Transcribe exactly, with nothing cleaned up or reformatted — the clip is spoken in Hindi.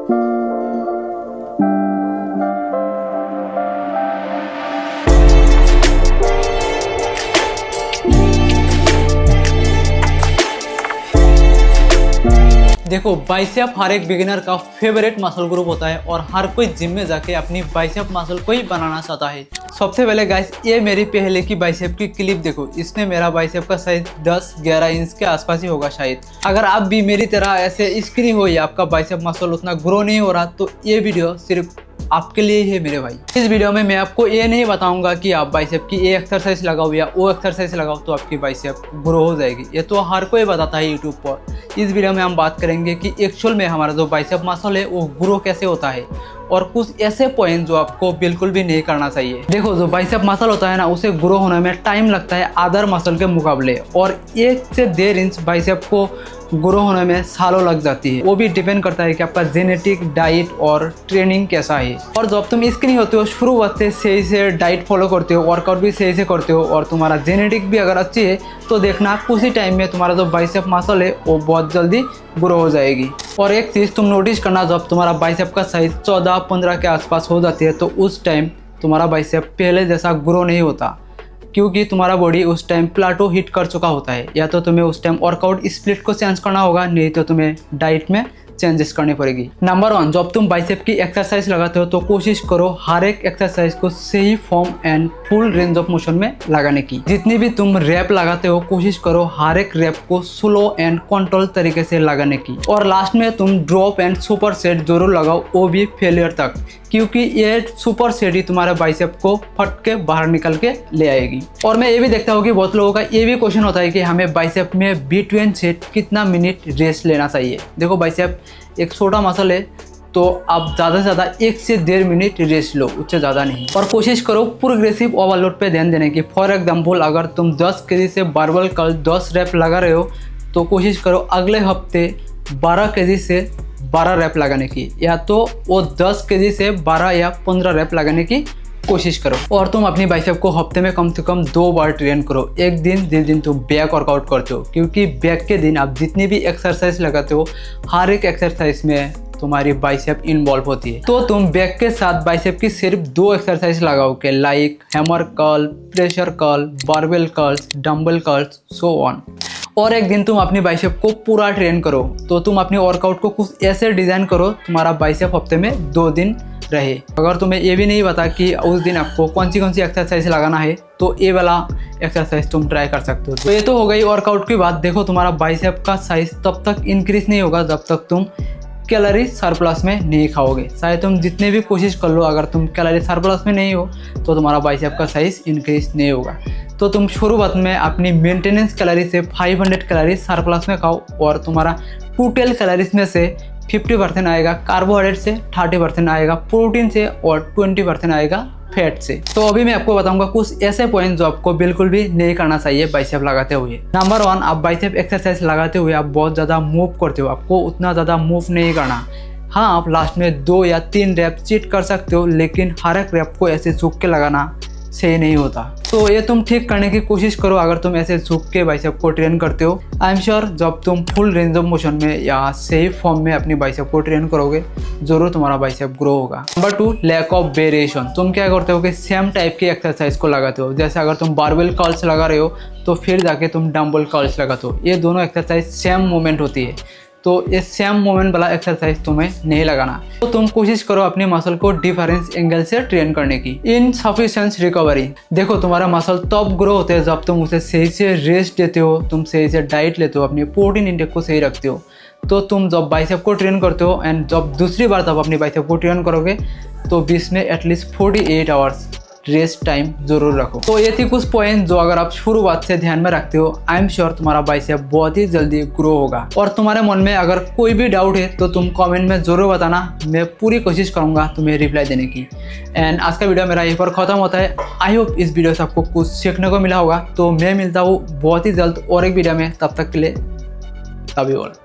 देखो, बाइसेप हर एक बिगिनर का फेवरेट मसल ग्रुप होता है और हर कोई जिम में जाके अपनी बाइसेप मसल को ही बनाना चाहता है। सबसे पहले गाइस, ये मेरी पहले की बाइसेप की क्लिप देखो। इसमें मेरा बाइसेप का साइज दस ग्यारह इंच के आसपास ही होगा शायद। अगर आप भी मेरी तरह ऐसे स्किनी हो या आपका बाइसेप मसल उतना ग्रो नहीं हो रहा, तो ये वीडियो सिर्फ आपके लिए ही है मेरे भाई। इस वीडियो में मैं आपको ये नहीं बताऊंगा कि आप बाइसेप की ये एक्सरसाइज लगाओ या वो एक्सरसाइज लगाओ तो आपकी बाइसेप ग्रो हो जाएगी। ये तो हर कोई बताता है यूट्यूब पर। इस वीडियो में हम बात करेंगे कि एक्चुअल में हमारा जो बाइसेप मसल है वो ग्रो कैसे होता है और कुछ ऐसे पॉइंट जो आपको बिल्कुल भी नहीं करना चाहिए। देखो, जो बाइसेप मसल होता है ना, उसे ग्रो होने में टाइम लगता है अदर मसल के मुकाबले, और एक से डेढ़ इंच बाइसेप को ग्रो होने में सालों लग जाती है। वो भी डिपेंड करता है कि आपका जेनेटिक, डाइट और ट्रेनिंग कैसा है। और जब तुम स्किनी होते हो, शुरुआत से सही से डाइट फॉलो करते हो, वर्कआउट भी सही से करते हो और तुम्हारा जेनेटिक भी अगर अच्छी है, तो देखना कुछ ही टाइम में तुम्हारा जो बाइसेप मसल है वो बहुत जल्दी ग्रो हो जाएगी। और एक चीज़ तुम नोटिस करना, जब तुम्हारा बाइसेप का साइज चौदह पंद्रह के आसपास हो जाती है, तो उस टाइम तुम्हारा बाइसेप पहले जैसा ग्रो नहीं होता, क्योंकि तुम्हारा बॉडी उस टाइम प्लाटो हिट कर चुका होता है। या तो तुम्हें उस टाइम वर्कआउट स्प्लिट को चेंज करना होगा, नहीं तो तुम्हें डाइट में चेंजेस करनी पड़ेगी। नंबर वन, जब तुम बाइसेप की एक्सरसाइज लगाते हो तो कोशिश करो हर एक एक्सरसाइज को सही form and full range of motion में लगाने की। जितनी भी तुम रैप लगाते हो, कोशिश करो हर एक रैप को स्लो एंड कंट्रोल तरीके से लगाने की। और लास्ट में तुम ड्रॉप एंड सुपर सेट जरूर लगाओ, वो भी फेलियर तक, क्योंकि ये सुपर सेट ही तुम्हारे बाइसेप को फट के बाहर निकल के ले आएगी। और मैं ये भी देखता हूँ कि बहुत लोगों का ये भी क्वेश्चन होता है कि हमें बाइसेप में बिटवीन सेट कितना मिनट रेस्ट लेना चाहिए। देखो, बाइसेप एक छोटा मसल है, तो आप ज़्यादा से ज़्यादा एक से डेढ़ मिनट रेस्ट लो, उससे ज़्यादा नहीं। और कोशिश करो प्रोग्रेसिव ओवरलोड पे ध्यान देने की। फॉर एग्जांपल, अगर तुम दस केजी से बारबल कर्ल दस रैप लगा रहे हो, तो कोशिश करो अगले हफ्ते बारह केजी से बारह रैप लगाने की, या तो वो दस केजी से बारह या पंद्रह रैप लगाने की कोशिश करो। और तुम अपनी बाइसेप को हफ्ते में कम से कम दो बार ट्रेन करो। एक दिन जिस दिन तुम बैक वर्कआउट करते हो, क्योंकि बैक के दिन आप जितनी भी एक्सरसाइज लगाते हो, हर एक एक्सरसाइज में तुम्हारी बाइसेप इन्वॉल्व होती है। तो तुम बैक के साथ बाइसेप की सिर्फ दो एक्सरसाइज लगाओ के, like hammer curl, preacher curl, barbell curls, dumbbell curls, so on. और एक दिन तुम अपनी बाइसेप को पूरा ट्रेन करो। तो तुम अपने वर्कआउट को कुछ ऐसे डिज़ाइन करो तुम्हारा बाइसेप हफ्ते में दो दिन रहे। अगर तुम्हें ये भी नहीं पता कि उस दिन आपको कौन सी कौन सी एक्सरसाइज लगाना है, तो ये वाला एक्सरसाइज तुम ट्राई कर सकते हो। तो ये तो हो गई वर्कआउट की बात। देखो, तुम्हारा बाइसेप का साइज तब तक इंक्रीज नहीं होगा जब तक तुम कैलोरी सरप्लस में नहीं खाओगे। चाहे तुम जितने भी कोशिश कर लो, अगर तुम कैलोरी सरप्लस में नहीं हो तो तुम्हारा बाइसेप का साइज इंक्रीज नहीं होगा। तो तुम शुरुआत में अपनी मेंटेनेंस कैलोरी से पाँच सौ कैलोरी सरप्लस में खाओ, और तुम्हारा टोटल कैलोरीज में से पचास परसेंट आएगा कार्बोहाइड्रेट से, तीस परसेंट आएगा प्रोटीन से और बीस परसेंट आएगा फैट से। तो अभी मैं आपको बताऊंगा कुछ ऐसे पॉइंट जो आपको बिल्कुल भी नहीं करना चाहिए बाइसेप लगाते हुए। नंबर वन, आप बाइसेप एक्सरसाइज लगाते हुए आप बहुत ज़्यादा मूव करते हो। आपको उतना ज़्यादा मूव नहीं करना। हाँ, आप लास्ट में दो या तीन रैप चीट कर सकते हो, लेकिन हर एक रैप को ऐसे झुक के लगाना सही नहीं होता। तो ये तुम ठीक करने की कोशिश करो अगर तुम ऐसे झुक के बाइसेप को ट्रेन करते हो। आई एम श्योर जब तुम फुल रेंज ऑफ मोशन में या सही फॉर्म में अपनी बाइसेप को ट्रेन करोगे, जरूर तुम्हारा बाइसेप ग्रो होगा। Number two, lack of variation. तुम क्या करते हो कि सेम टाइप की एक्सरसाइज को लगाते हो। जैसे अगर तुम बारबेल कर्ल्स लगा रहे हो, तो फिर जाके तुम डंबल कर्ल्स लगाते हो। ये दोनों एक्सरसाइज सेम मूवमेंट होती है, तो ये सेम मूवमेंट वाला एक्सरसाइज तुम्हें नहीं लगाना। तो तुम कोशिश करो अपने मसल को डिफरेंस एंगल से ट्रेन करने की। Insufficient recovery. देखो, तुम्हारा मसल तब ग्रो होते हैं जब तुम उसे सही से रेस्ट देते हो, तुम सही से डाइट लेते हो, अपनी प्रोटीन इंटेक को सही रखते हो। तो तुम जब बाइसेप को ट्रेन करते हो एंड जब दूसरी बार जब अपनी बाइसेप को ट्रेन करोगे, तो बीच में एटलीस्ट अड़तालीस आवर्स रेस्ट टाइम जरूर रखो। तो ये थी कुछ पॉइंट जो अगर आप शुरुआत से ध्यान में रखते हो, आई एम श्योर तुम्हारा बाइसेप बहुत ही जल्दी ग्रो होगा। और तुम्हारे मन में अगर कोई भी डाउट है तो तुम कमेंट में जरूर बताना, मैं पूरी कोशिश करूंगा तुम्हें रिप्लाई देने की। एंड आज का वीडियो मेरा यहीं पर खत्म होता है। आई होप इस वीडियो से आपको कुछ सीखने को मिला होगा। तो मैं मिलता हूँ बहुत ही जल्द और एक वीडियो में, तब तक के लिए लव यू ऑल।